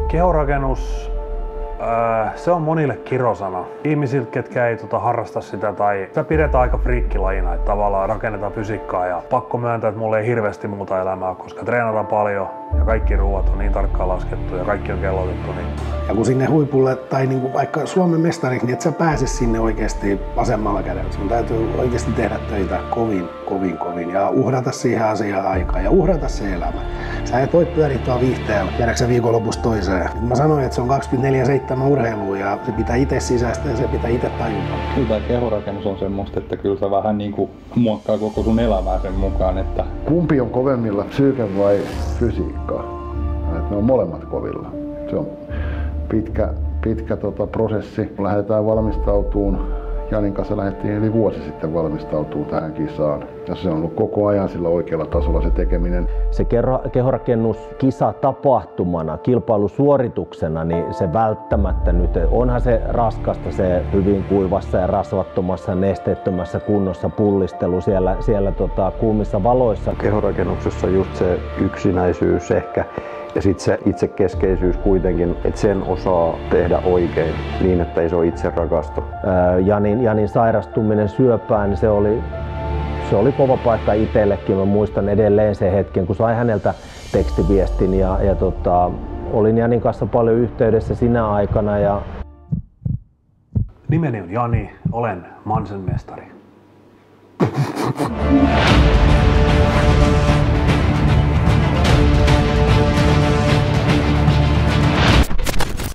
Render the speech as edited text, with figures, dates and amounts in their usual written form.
Kehorakennus, se on monille kirosana. Ihmisiltä, ketkä ei harrasta sitä tai sitä pidetään aika friikkilajina, että tavallaan rakennetaan fysiikkaa ja pakko myöntää, että mulla ei hirveästi muuta elämää, koska treenataan paljon ja kaikki ruuat on niin tarkkaan laskettu ja kaikki on kellotettu. Niin. Ja kun sinne huipulle tai niin vaikka Suomen mestariksi, niin et sä pääse sinne oikeasti vasemmalla kädellä. Sun täytyy oikeasti tehdä töitä kovin ja uhrata siihen asiaan aikaa ja uhrata se elämä. Sä et voi pyörittää viihteellä, jäädäksä viikonlopussa toiseen. Mä sanoin, että se on 24/7 urheilua ja se pitää itse sisäistä ja se pitää itse tajuta. Kyllä tämä kehorakennus on semmoista, että kyllä se vähän niin kuin muokkaa koko sun elämää sen mukaan. Että... Kumpi on kovemmilla, psyyke vai fysiikka? Ne on molemmat kovilla. Se on pitkä prosessi. Lähdetään valmistautumaan. Janin kanssa lähdettiin yli vuosi sitten valmistautumaan tähän kisaan. Ja se on ollut koko ajan sillä oikealla tasolla se tekeminen. Se kehorakennus kisa tapahtumana, kilpailusuorituksena, niin se välttämättä nyt, onhan se raskasta se hyvin kuivassa ja rasvattomassa, nesteettömässä kunnossa pullistelu siellä kuumissa valoissa. Kehorakennuksessa just se yksinäisyys ehkä. Ja sitten se itsekeskeisyys kuitenkin, että sen osaa tehdä oikein niin, että ei se ole itse rakastu. Janin sairastuminen syöpään, niin se oli kova paikka itsellekin. Mä muistan edelleen sen hetken, kun sai häneltä tekstiviestin ja olin Janin kanssa paljon yhteydessä sinä aikana. Nimeni on Jani, olen Mansen mestari.